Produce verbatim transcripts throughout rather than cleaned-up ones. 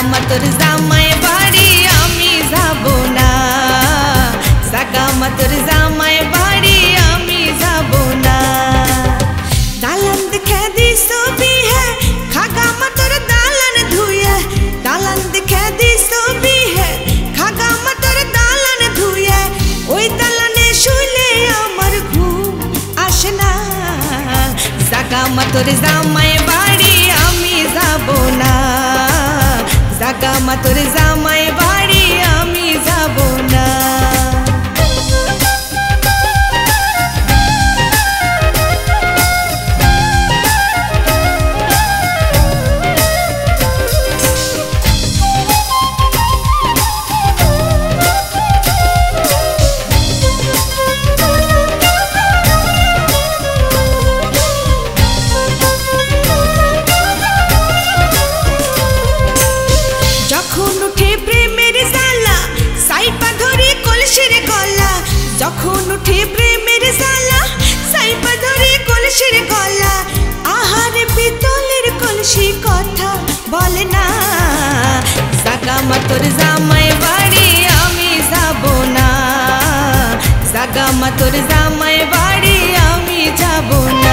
তোর জামাই বাড়ি আমি যাব না, সাগামা তোর জামাই বাড়ি আমি যাব না। দালান দেখে দি ছবি হে খাগামা তোর দালান ধুয়ে, দালান দেখে দি ছবি হে খাগামা তোর দালান ধুয়ে, ওই দালানে শুলে আমার ঘুম আসে না। সাগামা তোর জামাই বাড়ি আমি যাব না, সাগামা তোর জামাই বাড়ি আমি যাব না। যখন উঠে প্রেমের জ্বালা সাইপা ধরে কলসির গলা, আহার পিতলের কলসি কথা বলে না। সাগামা তোর জামাই বাড়ি আমি যাব না, সাগামা তোর জামাই বাড়ি আমি যাব না।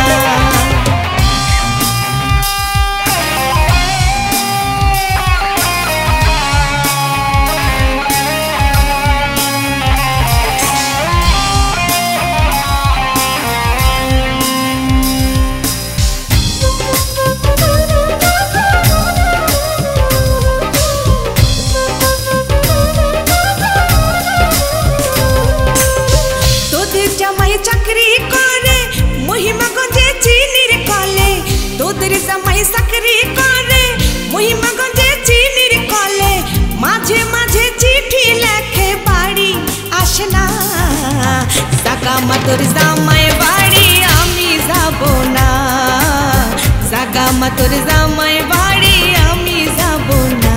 চাকরি করে মহিমাগঞ্জে চিনির কলে, তোদের জামাই চাকরি করে মহিমাগঞ্জে চিনির কলে, মাঝে মাঝে চিঠি লেখে বাড়ি আসে না। সাগামা তোর জামাই বাড়ি আমি যাব না, সাগামা তোর জামাই বাড়ি আমি যাব না।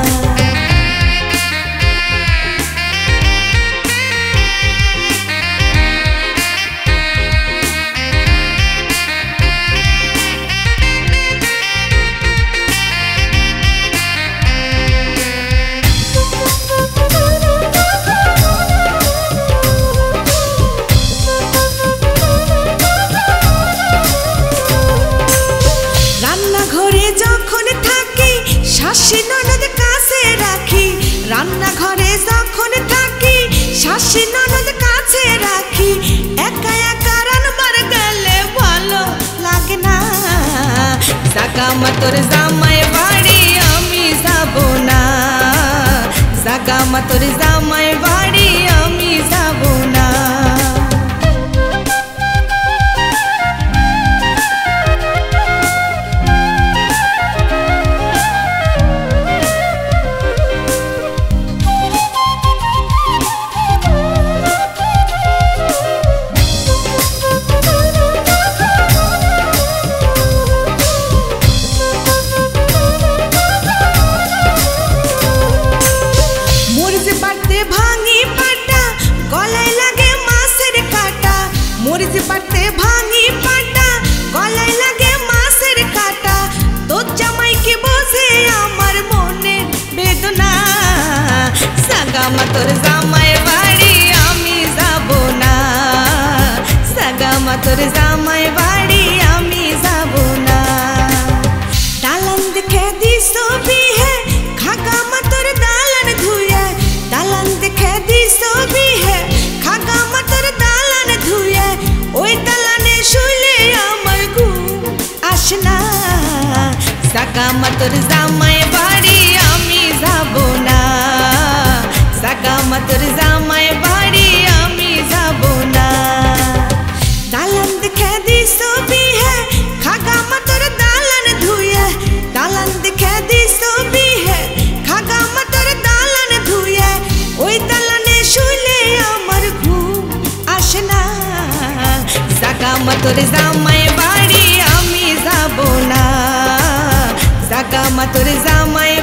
শাশি ননদ কাছে রাখি, রান্নাঘরে যখন থাকি শাশি ননদ কাছে রাখি, একা একা রান্নার গেলে ভালো লাগে না। সাগামা তোর জামাই বাড়ি আমি যাব না, সাগামা তোর জামাই বাড়ি আমি যাব না। ভাঙি পাটা গলায় লাগে মাছের কাটা, মরিচ পাতে ভাঙি পাটা গলায় লাগে মাছের কাটা, তোর জামাইকে বোঝে আমার মনের বেদনা। সাগামা তোর জামাই বাড়ি আমি যাব না, সাগামা তোর জামাই বাড়ি আমি যাব না। দালান দেখে দি ছবি হে খাগামা তোর দালান ধুয়ে, দালান দেখে দি ছবি হে খাগামা তোর দালান ধুয়ে, ওই দালানে শুলে আমার ঘুম আসে না। সাগামা তোর জামাই বাড়ি আমি যাব না, সাগামা তোর জামাই বাড়ি আমি যাব না। দালান দেখে দি ছবি হে খাগামা তোর দালান ধুয়ে, দালান দেখে দি ছবি হে খাগামা তোর দালান ধুয়ে, ওই দালানে শুলে আমার ঘুম আসে না। সাগামা তোর জামাই বাড়ি আমি যাব না, সাগামা তোর জামাই